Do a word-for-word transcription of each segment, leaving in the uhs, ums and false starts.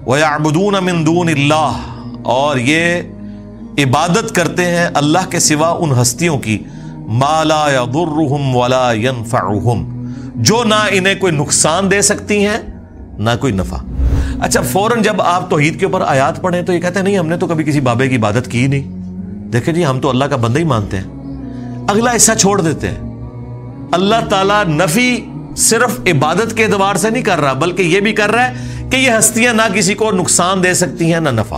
وَيَعْبُدُونَ مِن دُونِ اللَّهِ، اور یہ عبادت کرتے ہیں اللہ کے سوا ان ہستیوں کی، مَا لَا يَضُرُّهُمْ وَلَا يَنفَعُهُمْ، جو نہ انہیں کوئی نقصان دے سکتی ہیں نہ کوئی نفع۔ اچھا فوراً جب آپ توحید کے اوپر آیات پڑھیں تو یہ کہتے ہیں نہیں ہم نے تو کبھی کسی بابے کی عبادت کی نہیں، دیکھیں جی ہم تو اللہ کا بندہ ہی مانتے ہیں۔ اگلا حصہ چھوڑ دیتے ہیں۔ اللہ تعالیٰ نفی صرف عبادت کے اعتبار سے نہیں کر رہا، بلکہ یہ بھی کر رہا ہے کہ یہ ہستیاں نہ کسی کو نقصان دے سکتی ہیں نہ نفع۔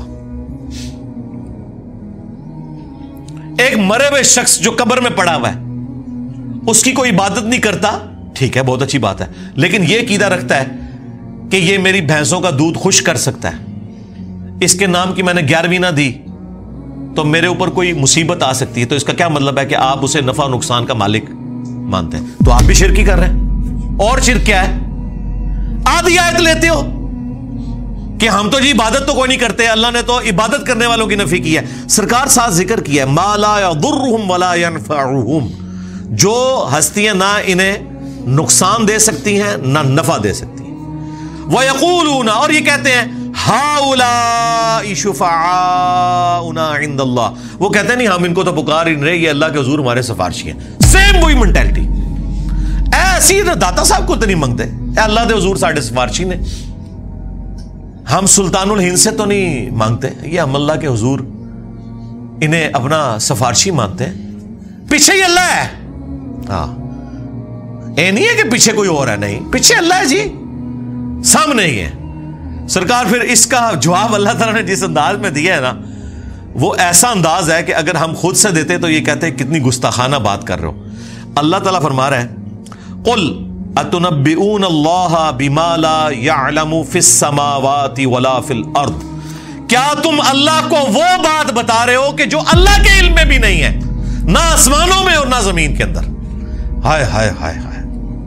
ایک مرے ہوئے شخص جو قبر میں پڑا ہوا ہے اس کی کوئی عبادت نہیں کرتا، ٹھیک ہے بہت اچھی بات ہے، لیکن یہ عقیدہ رکھتا ہے کہ یہ میری بھینسوں کا دودھ خشک کر سکتا ہے، اس کے نام کی میں نے گیارہویں نہ دی تو میرے اوپر کوئی مصیبت آ سکتی ہے، تو اس کا کیا مطلب ہے کہ آپ اسے نفع و نقصان کا مالک مانتے ہیں، تو آپ بھی شرک ہی کر رہے ہیں۔ اور شرک کیا ہے؟ آدھی آیت لیتے ہو کہ ہم تو جی عبادت تو کوئی نہیں کرتے، اللہ نے تو عبادت کرنے والوں کی نفی کی ہے۔ سرکار ساتھ ذکر کیا ہے ما لا یضرهم ولا ينفعهم، جو ہستیاں نہ انہیں نقصان دے سکتی ہیں نہ نفع دے سکتی ہیں۔ وَيَقُولُونَ، اور یہ کہتے ہیں هَؤُلَاءِ شُفَعَاؤُنَا عِندَ اللَّهِ، وہ کہتے ہیں نہیں ہم ان کو تو پکار ہی نہیں رہے، یہ اللہ کے حضور ہمارے سفارشی ہیں۔ سیم وہی مینٹلٹی، ایسی داتا صاحب کو تو نہیں مانگتے، اے اللہ کے حضور ساڈے سفارشی نے، ہم سلطان الہند سے تو نہیں مانگتے، یہ ہم اللہ کے حضور انہیں اپنا سفارشی مانتے ہیں، پیچھے ہی اللہ ہے۔ ہاں اے نہیں ہے کہ پیچھے کوئی اور ہے، نہیں پیچھے اللہ ہے جی، سامنے ہی ہے۔ سرکار پھر اس کا جواب اللہ تعالیٰ نے جس انداز میں دیا ہے نا، وہ ایسا انداز ہے کہ اگر ہم خود سے دیتے تو یہ کہتے ہیں کتنی گستاخانہ بات کر رہے ہو۔ اللہ تعالیٰ فرما رہا ہے قل اتنبئون اللہ بما لا یعلم فی السماوات ولا فی الارض، کیا تم اللہ کو وہ بات بتا رہے ہو کہ جو اللہ کے علم میں بھی نہیں ہے، نہ آسمانوں میں اور نہ زمین کے اندر۔ ہائے ہائے ہائے ہائے،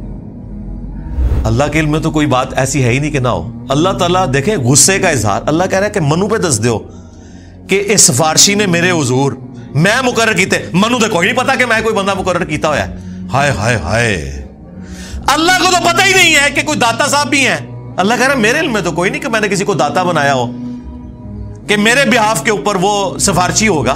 اللہ کے علم میں تو کوئی بات ایسی ہے ہی نہیں کہ نہ ہو۔ اللہ تعالیٰ دیکھیں غصے کا اظہار، اللہ کہہ رہا ہے کہ منو پہ دس دیو کہ اس سفارشی نے میرے حضور میں مقرر کیتے، منو تو کوئی نہیں پتا کہ میں کوئی بندہ مقرر کیتا ہوا ہے۔ ہائے ہائے ہائے، اللہ کو تو پتہ ہی نہیں ہے کہ کوئی داتا صاحب بھی ہیں۔ اللہ کہہ رہا ہے میرے علم میں تو کوئی نہیں کہ میں نے کسی کو داتا بنایا ہو کہ میرے بہاف کے اوپر وہ سفارشی ہوگا۔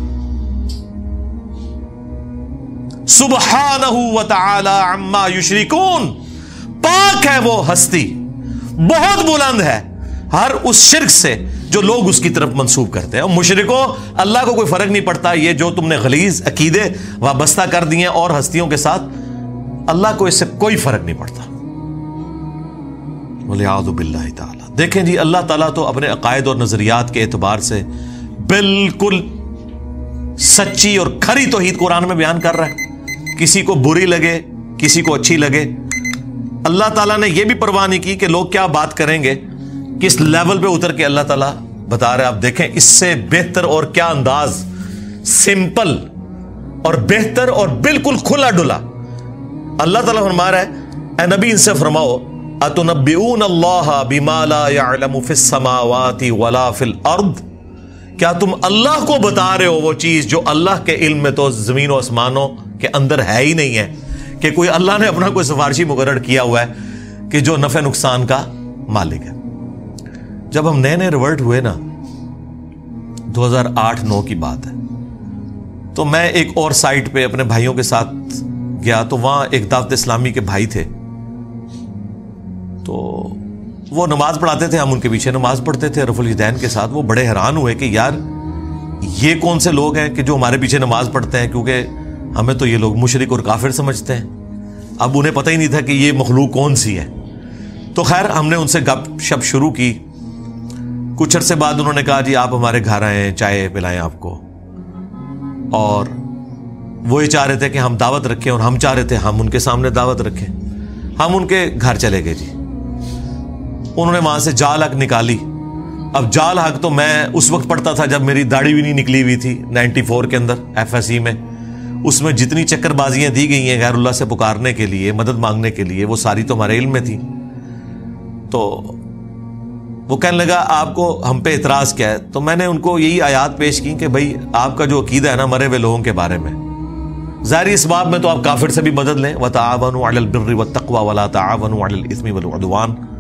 سبحانہ وتعالی عما یشرکون، پاک ہے وہ ہستی، بہت بلند ہے ہر اس شرک سے جو لوگ اس کی طرف منسوب کرتے ہیں۔ اور مشرکوں اللہ کو کوئی فرق نہیں پڑتا، یہ جو تم نے غلیظ عقیدے وابستہ کر دیے اور ہستیوں کے ساتھ، اللہ کو اس سے کوئی فرق نہیں پڑتا۔ وَلِعَاذُ بِاللَّهِ تعالی۔ دیکھیں جی اللہ تعالیٰ تو اپنے عقائد اور نظریات کے اعتبار سے بالکل سچی اور کھری توحید قرآن میں بیان کر رہا ہے، کسی کو بری لگے کسی کو اچھی لگے۔ اللہ تعالیٰ نے یہ بھی پرواہ نہیں کی کہ لوگ کیا بات کریں گے، کس لیول پہ اتر کے اللہ تعالیٰ بتا رہے ہیں۔ آپ دیکھیں اس سے بہتر اور کیا انداز، سمپل اور بہتر اور بالکل کھلا ڈلا۔ اللہ تعالیٰ فرما رہا ہے اے نبی ان سے فرماؤ اتنبئون اللہ بما لا يعلم فی السماوات ولا فی الارض، کیا تم اللہ کو بتا رہے ہو وہ چیز جو اللہ کے علم میں تو زمین و آسمانوں کے اندر ہے ہی نہیں ہے، کہ کوئی اللہ نے اپنا کوئی سفارشی مقرر کیا ہوا ہے کہ جو نفع نقصان کا مالک ہے۔ جب ہم نئے نئے ریورٹ ہوئے نا، دو ہزار آٹھ نو کی بات ہے، تو میں ایک اور سائٹ پہ اپنے بھائیوں کے ساتھ گیا، تو وہاں ایک دعوت اسلامی کے بھائی تھے، تو وہ نماز پڑھاتے تھے، ہم ان کے پیچھے نماز پڑھتے تھے رفع الیدین کے ساتھ۔ وہ بڑے حیران ہوئے کہ یار یہ کون سے لوگ ہیں کہ جو ہمارے پیچھے نماز پڑھتے ہیں، کیونکہ ہمیں تو یہ لوگ مشرک اور کافر سمجھتے ہیں۔ اب انہیں پتہ ہی نہیں تھا کہ یہ مخلوق کون سی ہے۔ تو خیر ہم نے ان سے گپ شپ شروع کی، کچھ عرصے بعد انہوں نے کہا جی آپ ہمارے گھر آئیں، چائے پلائیں آپ کو، اور وہ یہ چاہ رہے تھے کہ ہم دعوت رکھیں اور ہم چاہ رہے تھے ہم ان کے سامنے دعوت رکھیں۔ ہم ان کے گھر چلے گئے جی، انہوں نے وہاں سے جال حق نکالی۔ اب جال حق تو میں اس وقت پڑھتا تھا جب میری داڑھی بھی نہیں نکلی ہوئی تھی، نائنٹی فور کے اندر ایف ایس ای میں، اس میں جتنی چکر بازیاں دی گئی ہیں غیر اللہ سے پکارنے کے لیے، مدد مانگنے کے لیے، وہ ساری تو ہمارے علم میں تھی۔ تو وہ کہنے لگا آپ کو ہم پہ اعتراض کیا ہے؟ تو میں نے ان کو یہی آیات پیش کی کہ بھائی آپ کا جو عقیدہ ہے نا مرے ہوئے لوگوں کے بارے میں، ظاہری اس باب میں تو آپ کافر سے بھی مدد لیں، وَتَعَاوَنُوا عَلَى الْبِرِّ وَالتَّقْوَى وَلَا تَعَاوَنُوا عَلَى الْإِثْمِ وَالْعُدْوَانِ،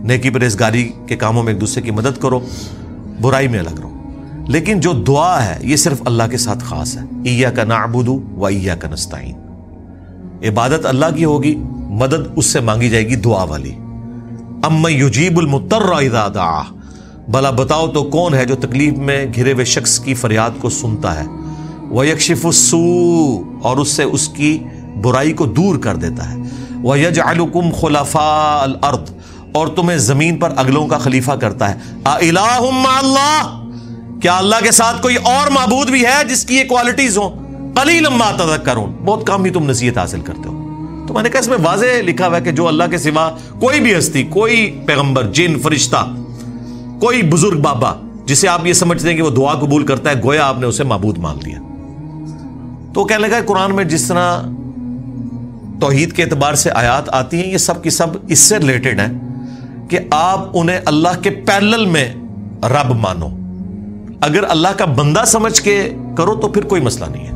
نیکی پرہیزگاری کے کاموں میں ایک دوسرے کی مدد کرو، برائی میں الگ رہو. لیکن جو دعا ہے یہ صرف اللہ کے ساتھ خاص ہے. ایاک نعبد و ایاک نستعین. عبادت اللہ کی ہوگی، مدد اس سے مانگی جائے گی دعا والی. اما یجیب المضطر اذا دعا، بھلا بتاؤ تو کون ہے جو تکلیف میں گھرے ہوئے شخص کی فریاد کو سنتا ہے. ویکشف السوء، اور اس سے اس کی برائی کو دور کر دیتا ہے. ویجعلکم خلفاء الارض، اور تمہیں زمین پر اگلوں کا خلیفہ کرتا ہے. اِلٰہٌ مع اللہ، کیا اللہ کے ساتھ کوئی اور معبود بھی ہے جس کی یہ کوالٹیز ہوں؟ قلیلا ما تذکرون، بہت کم ہی تم نصیحت حاصل کرتے ہو. تو میں نے کہا اس میں واضح لکھا ہوا ہے کہ جو اللہ کے سوا کوئی بھی ہستی، کوئی پیغمبر، جن، فرشتہ، کوئی بزرگ بابا جسے آپ یہ سمجھتے ہیں کہ وہ دعا قبول کرتا ہے، گویا آپ نے اسے معبود مان لیا. تو کہنے لگا قرآن میں جس طرح توحید کے اعتبار سے آیات آتی ہیں، یہ سب کی سب اس سے ریلیٹڈ ہیں کہ آپ انہیں اللہ کے پیرلل میں رب مانو. اگر اللہ کا بندہ سمجھ کے کرو تو پھر کوئی مسئلہ نہیں ہے،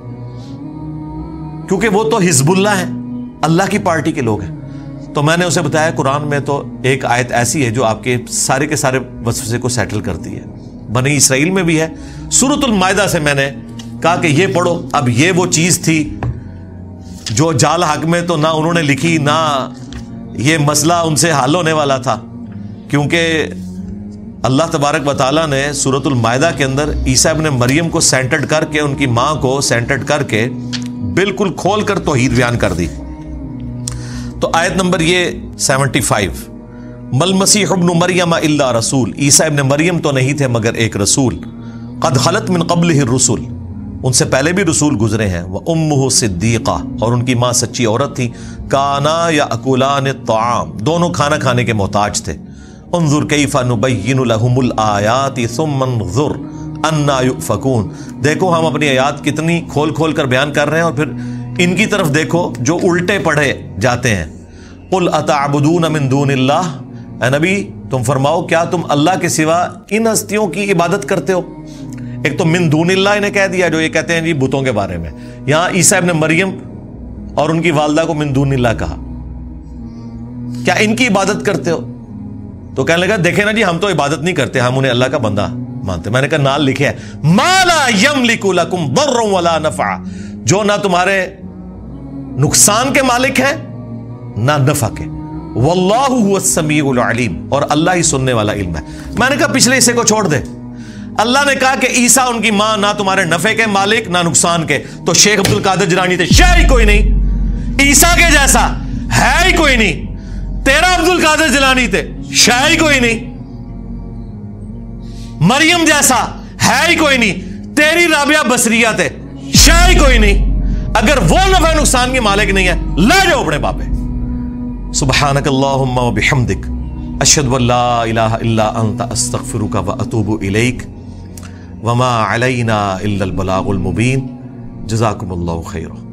کیونکہ وہ تو حزب اللہ ہیں، اللہ کی پارٹی کے لوگ ہیں. تو میں نے اسے بتایا قرآن میں تو ایک آیت ایسی ہے جو آپ کے سارے کے سارے وسوسے کو سیٹل کرتی ہے. بنی اسرائیل میں بھی ہے. سورۃ المائدہ سے میں نے کہا کہ یہ پڑھو. اب یہ وہ چیز تھی جو جال حق میں تو نہ انہوں نے لکھی، نہ یہ مسئلہ ان سے حل ہونے والا تھا، کیونکہ اللہ تبارک و تعالیٰ نے سورۃ المائدہ کے اندر عیسیٰ ابن مریم کو سینٹرڈ کر کے، ان کی ماں کو سینٹرڈ کر کے بالکل کھول کر توحید بیان کر دی. تو آیت نمبر یہ سیونٹی فائیو، مل مسیح ابن مریم الا رسول، عیسیٰ ابن مریم تو نہیں تھے مگر ایک رسول، قد خلت من قبلہ الرسل، ان سے پہلے بھی رسول گزرے ہیں، وامہ صدیقہ، اور ان کی ماں سچی عورت تھی، کانا یاکلان الطعام، دونوں کھانا کھانے کے محتاج تھے. انظر کیف نبین لہم الآیات ثم انظر انا یؤفکون، دیکھو ہم اپنی آیات کتنی کھول کھول کر بیان کر رہے ہیں اور پھر ان کی طرف دیکھو جو الٹے پڑھے جاتے ہیں. قل اتعبدون من دون اللہ، اے نبی تم فرماؤ کیا تم اللہ کے سوا ان ہستیوں کی عبادت کرتے ہو؟ ایک تو من دون اللہ انہیں کہہ دیا جو یہ کہتے ہیں جی بتوں کے بارے میں، یہاں عیسیٰ ابن مریم اور ان کی والدہ کو من دون اللہ کہا. کیا ان کی عبادت کرتے ہو؟ تو کہنے لگا دیکھیں نا جی ہم تو عبادت نہیں کرتے، ہم انہیں اللہ کا بندہ مانتے. میں نے کہا نال لکھے ہے ما لا یملک لکم ضرا ولا نفع، جو نہ تمہارے نقصان کے مالک ہیں نہ نفع کے. واللہ هو السمیع العلیم، اور اللہ ہی سننے والا علم ہے. میں نے کہا پچھلے حصے کو چھوڑ دے. اللہ نے کہا کہ عیسیٰ ان کی ماں نہ تمہارے نفع کے مالک نہ نقصان کے. تو شیخ عبد القادر جیلانی تھے، شے ہی کوئی نہیں، عیسیٰ کے جیسا ہے ہی کوئی نہیں. تیرا عبد القادر جیلانی تھے، شے ہی کوئی نہیں. مریم جیسا ہے ہی کوئی نہیں. تیری رابعہ بصریہ تھے، شے ہی کوئی نہیں. اگر وہ نفع نقصان کے مالک نہیں ہے لے جاؤ اپنے بابے. سبحانک اللہم و بحمدک، اشہد ان لا الہ الا انت، استغفرک و اتوب الیک، وما علینا الا البلاغ المبین. جزاکم اللہ خیرا.